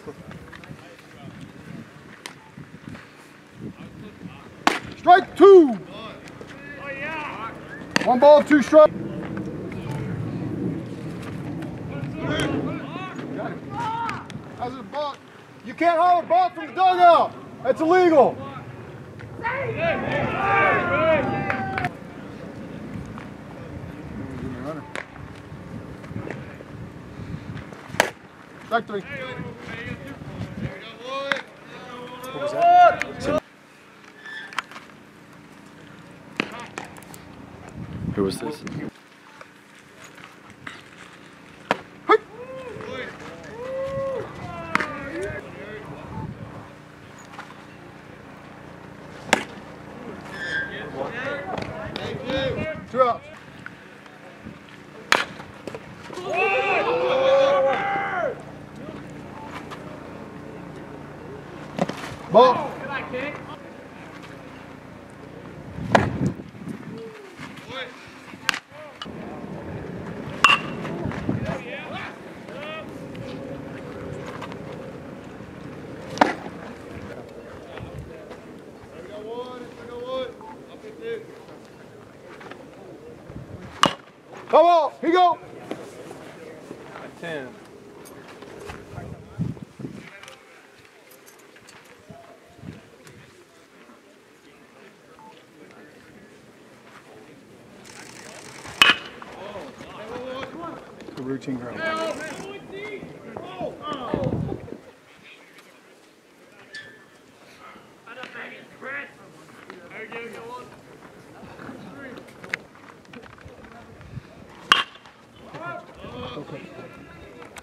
Strike two. 1 ball, 2 strikes. How's it a ball? You can't holler ball from the dugout. That's illegal. Strike 3. What was that? Who was this? Two outs. Ball. Come on, here you go. 10. The routine ground.